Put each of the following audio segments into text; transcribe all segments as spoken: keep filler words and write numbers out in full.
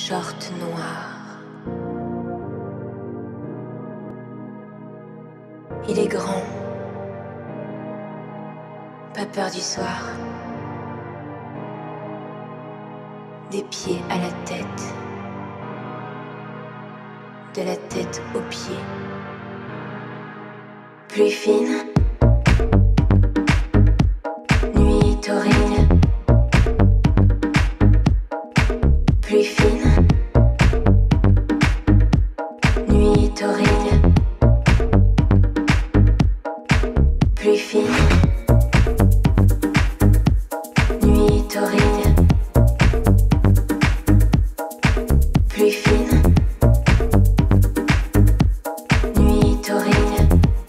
short noir. Il est grand, pas peur du soir, des pieds à la tête, de la tête aux pieds, plus fine, nuit taurine, plus fine, nuit taurine, plus fine, nuit taurine, plus fine, nuit taurine.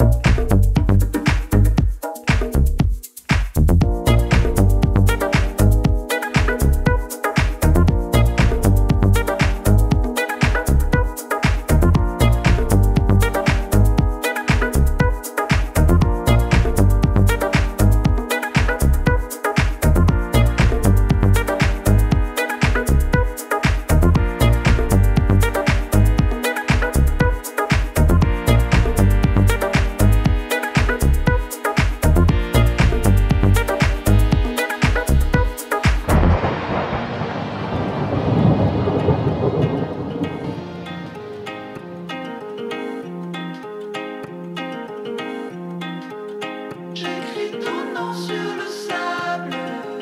J'écris ton nom sur le sable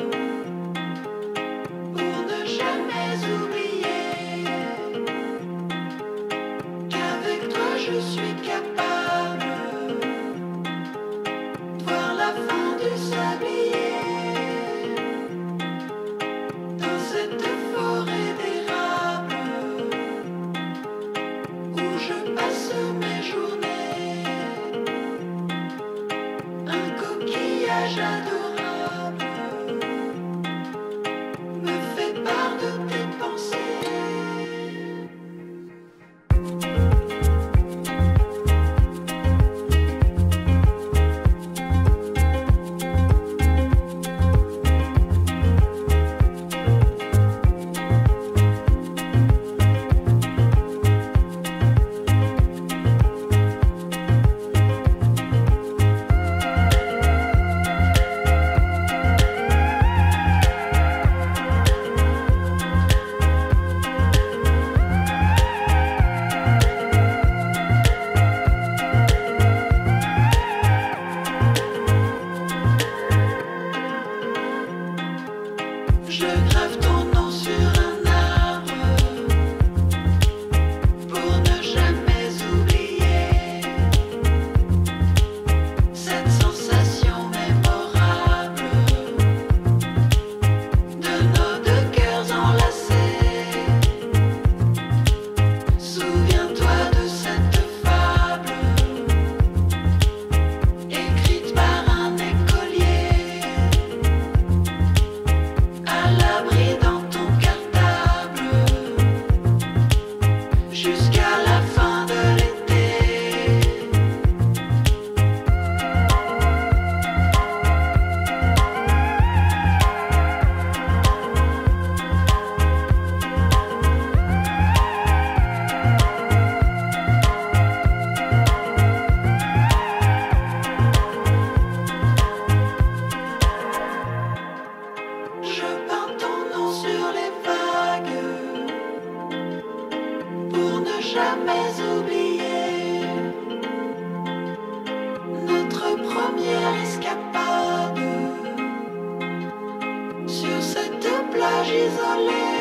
pour ne jamais oublier qu'avec toi je suis capable de voir la fin du sablier dans cette forêt d'érable où je passe mes journées. Un coquillage adorable me fait part de tes pensées. Je grave ton nom sur un arbre pour ne jamais oublier cette sensation mémorable de nos deux cœurs enlacés. Souviens-toi de cette fable écrite par un écolier. À l'abri dans ton cartable jusqu'à la fin de l'été. Je peins ton nom sur les vagues pour ne jamais oublier notre première escapade sur cette plage isolée.